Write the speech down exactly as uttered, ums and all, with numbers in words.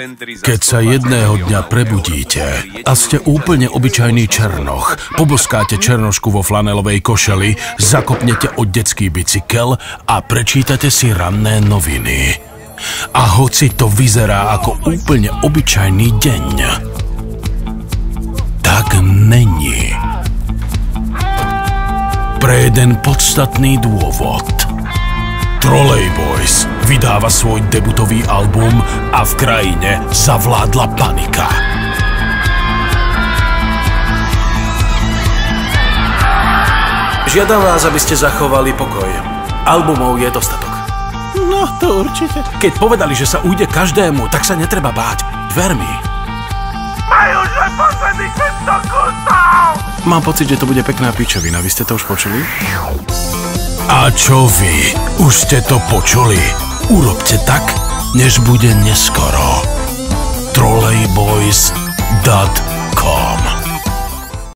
Keď sa jedného dňa prebudíte a ste úplne obyčajný černoch, poboskáte černošku vo flanelovej košeli, zakopnete od detský bicykel a prečítate si ranné noviny. A hoci to vyzerá ako úplne obyčajný deň, tak není. Pre jeden podstatný dôvod. Trolley Boys vydáva svoj debutový album a v krajine zavládla panika. Žiadam vás, aby ste zachovali pokoj. Albumov je dostatok. No, to určite. Keď povedali, že sa ujde každému, tak sa netreba báť. Ver mi. Majú už len posledných päťsto kusov! Mám pocit, že to bude pekná pičovina. Vy ste to už počuli? A čo vy? Už ste to počuli? Urobte tak, než bude neskoro. trolley boys bodka com